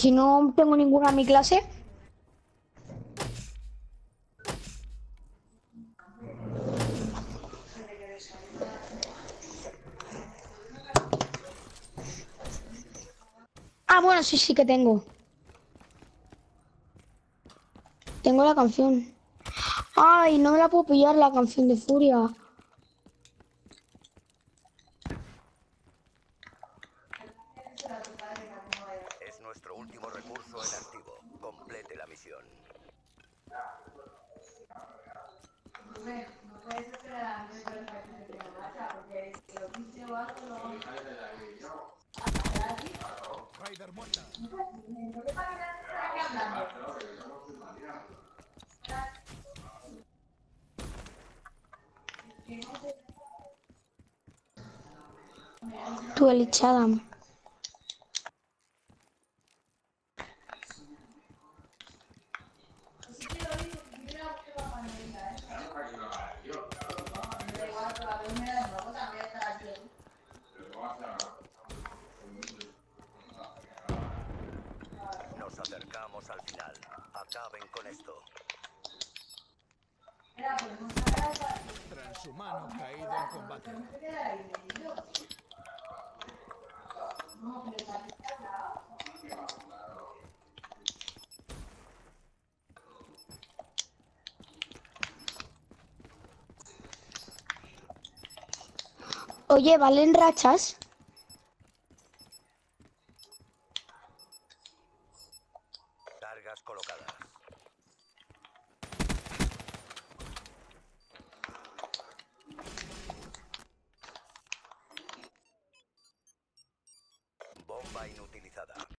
Si no tengo ninguna en mi clase. Ah, bueno, sí, sí que tengo. Tengo la canción. Ay, no me la puedo pillar la canción de Furia. Es nuestro último recurso en activo. Complete la misión. Raider muerta. Tú, el Adam. Nos acercamos al final. Acaben con esto. Transhumano caído en combate. Oye, ¿valen rachas? Cargas colocadas. Bomba inutilizada.